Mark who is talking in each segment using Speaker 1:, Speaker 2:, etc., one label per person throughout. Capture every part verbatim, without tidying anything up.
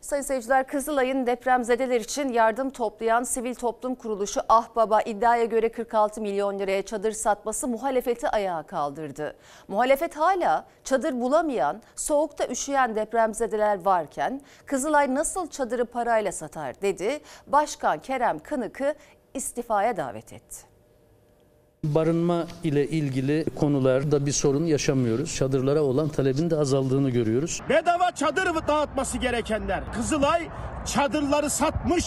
Speaker 1: Sayın seyirciler, Kızılay'ın depremzedeler için yardım toplayan sivil toplum kuruluşu Ahbaba iddiaya göre kırk altı milyon liraya çadır satması muhalefeti ayağa kaldırdı. Muhalefet hala çadır bulamayan, soğukta üşüyen depremzedeler varken Kızılay nasıl çadırı parayla satar dedi. Başkan Kerem Kınık'ı istifaya davet etti.
Speaker 2: Barınma ile ilgili konularda bir sorun yaşamıyoruz. Çadırlara olan talebin de azaldığını görüyoruz.
Speaker 3: Bedava çadır dağıtması gerekenler. Kızılay çadırları satmış,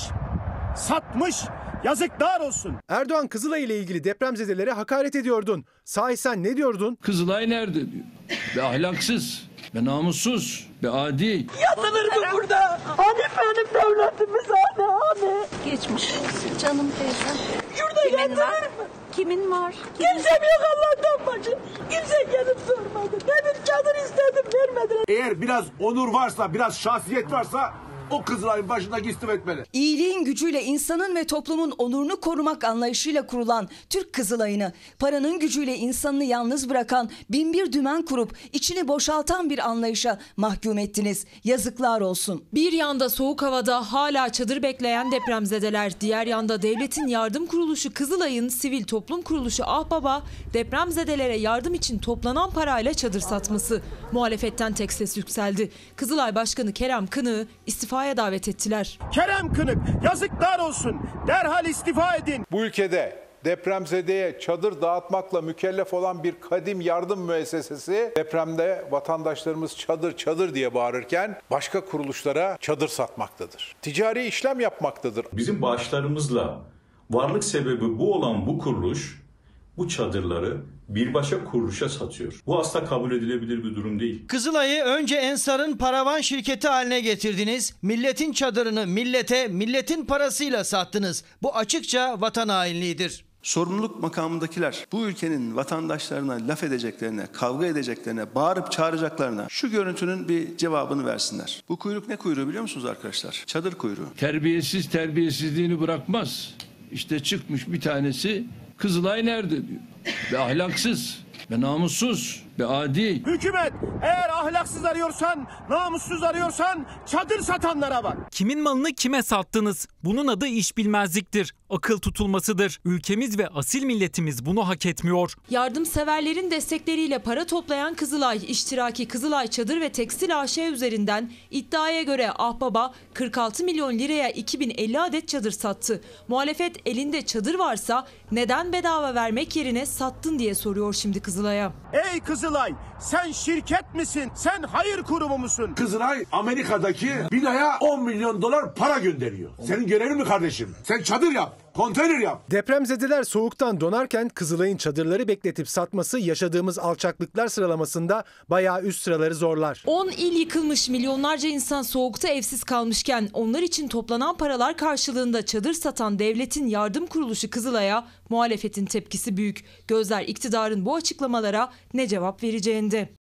Speaker 3: satmış. Yazıklar olsun.
Speaker 4: Erdoğan Kızılay ile ilgili depremzedelere hakaret ediyordun. Sahi sen ne diyordun?
Speaker 5: Kızılay nerede diyor. Be ahlaksız, be namussuz, be adi.
Speaker 6: Yatılır mı burada? Hani benim devletimiz hani hani? Geçmiş canım teyzem. Şurada yatılır mı? Kimin var? Kimin? Kimsem yok Allah'tan başım. Kimse gelip sormadı. Demir çadır istedim vermediler.
Speaker 7: Eğer biraz onur varsa, biraz şahsiyet varsa o Kızılay'ın başındaki istif etmeli.
Speaker 8: İyiliğin gücüyle insanın ve toplumun onurunu korumak anlayışıyla kurulan Türk Kızılay'ını, paranın gücüyle insanını yalnız bırakan binbir dümen kurup içini boşaltan bir anlayışa mahkum ettiniz. Yazıklar olsun.
Speaker 9: Bir yanda soğuk havada hala çadır bekleyen depremzedeler, diğer yanda devletin yardım kuruluşu Kızılay'ın sivil toplum kuruluşu Ahbaba depremzedelere yardım için toplanan parayla çadır satması. Muhalefetten tek ses yükseldi. Kızılay Başkanı Kerem Kınık'ı istifa davet ettiler.
Speaker 3: Kerem Kınık, yazıklar olsun. Derhal istifa edin.
Speaker 10: Bu ülkede depremzedeye çadır dağıtmakla mükellef olan bir kadim yardım müessesesi depremde vatandaşlarımız çadır çadır diye bağırırken başka kuruluşlara çadır satmaktadır. Ticari işlem yapmaktadır.
Speaker 11: Bizim bağışlarımızla varlık sebebi bu olan bu kuruluş bu çadırları bir başka kuruluşa satıyor. Bu asla kabul edilebilir bir durum değil.
Speaker 12: Kızılay'ı önce Ensar'ın paravan şirketi haline getirdiniz. Milletin çadırını millete, milletin parasıyla sattınız. Bu açıkça vatan hainliğidir.
Speaker 13: Sorumluluk makamındakiler bu ülkenin vatandaşlarına laf edeceklerine, kavga edeceklerine, bağırıp çağıracaklarına şu görüntünün bir cevabını versinler. Bu kuyruk ne kuyruğu biliyor musunuz arkadaşlar? Çadır kuyruğu.
Speaker 5: Terbiyesiz terbiyesizliğini bırakmaz. İşte çıkmış bir tanesi Kızılay nerede diyor. Be ahlaksız, be namussuz, be adi.
Speaker 3: Hükümet, eğer ahlaksız arıyorsan, namussuz arıyorsan çadır satanlara bak.
Speaker 14: Kimin malını kime sattınız? Bunun adı işbilmezliktir, akıl tutulmasıdır. Ülkemiz ve asil milletimiz bunu hak etmiyor.
Speaker 9: Yardımseverlerin destekleriyle para toplayan Kızılay, iştiraki Kızılay Çadır ve Tekstil A Ş üzerinden iddiaya göre Ahbaba kırk altı milyon liraya iki bin elli adet çadır sattı. Muhalefet elinde çadır varsa neden bedava vermek yerine sattın diye soruyor şimdi Kızılay'a.
Speaker 3: Ey Kızılay, sen şirket misin? Sen hayır kurumu musun?
Speaker 7: Kızılay Amerika'daki binaya on milyon dolar para gönderiyor. Senin görevin mi kardeşim? Sen çadır yap, konteyner yap.
Speaker 4: Depremzedeler soğuktan donarken Kızılay'ın çadırları bekletip satması yaşadığımız alçaklıklar sıralamasında bayağı üst sıraları zorlar.
Speaker 9: on il yıkılmış, milyonlarca insan soğukta evsiz kalmışken onlar için toplanan paralar karşılığında çadır satan devletin yardım kuruluşu Kızılay'a muhalefetin tepkisi büyük. Gözler iktidarın bu açıklamalara ne cevap vereceğinde.